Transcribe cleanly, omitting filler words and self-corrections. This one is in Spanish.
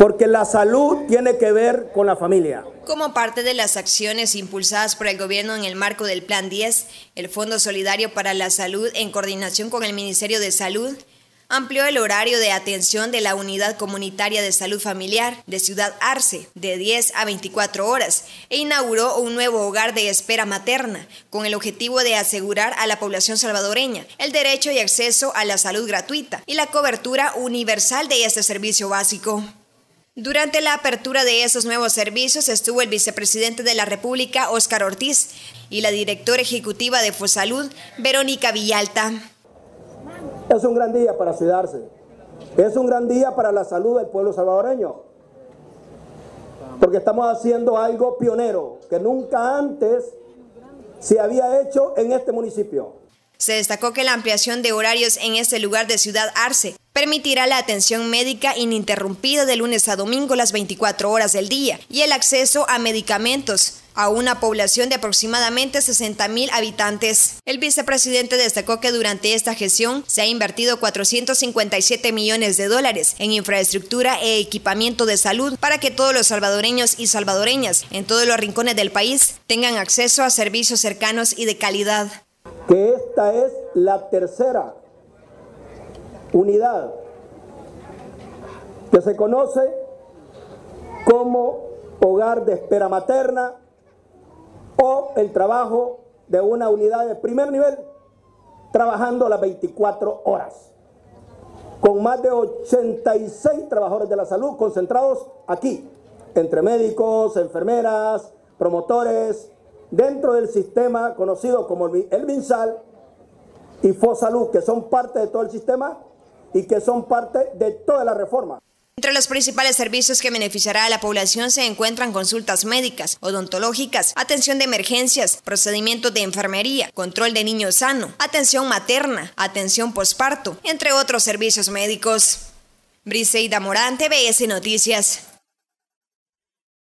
porque la salud tiene que ver con la familia. Como parte de las acciones impulsadas por el gobierno en el marco del Plan 10, el Fondo Solidario para la Salud, en coordinación con el Ministerio de Salud, amplió el horario de atención de la Unidad Comunitaria de Salud Familiar de Ciudad Arce de 10 a 24 horas e inauguró un nuevo hogar de espera materna con el objetivo de asegurar a la población salvadoreña el derecho y acceso a la salud gratuita y la cobertura universal de este servicio básico. Durante la apertura de esos nuevos servicios estuvo el vicepresidente de la República, Óscar Ortiz, y la directora ejecutiva de Fosalud, Verónica Villalta. Es un gran día para Ciudad Arce, es un gran día para la salud del pueblo salvadoreño, porque estamos haciendo algo pionero que nunca antes se había hecho en este municipio. Se destacó que la ampliación de horarios en este lugar de Ciudad Arce permitirá la atención médica ininterrumpida de lunes a domingo las 24 horas del día y el acceso a medicamentos a una población de aproximadamente 60,000 habitantes. El vicepresidente destacó que durante esta gestión se ha invertido $457 millones en infraestructura e equipamiento de salud para que todos los salvadoreños y salvadoreñas en todos los rincones del país tengan acceso a servicios cercanos y de calidad. Que esta es la tercera unidad que se conoce como hogar de espera materna o el trabajo de una unidad de primer nivel trabajando las 24 horas con más de 86 trabajadores de la salud concentrados aquí, entre médicos, enfermeras, promotores, dentro del sistema conocido como el MinSal y Fosalud, que son parte de todo el sistema y que son parte de toda la reforma. Entre los principales servicios que beneficiará a la población se encuentran consultas médicas, odontológicas, atención de emergencias, procedimientos de enfermería, control de niño sano, atención materna, atención posparto, entre otros servicios médicos. Briseida Morán, TVS Noticias.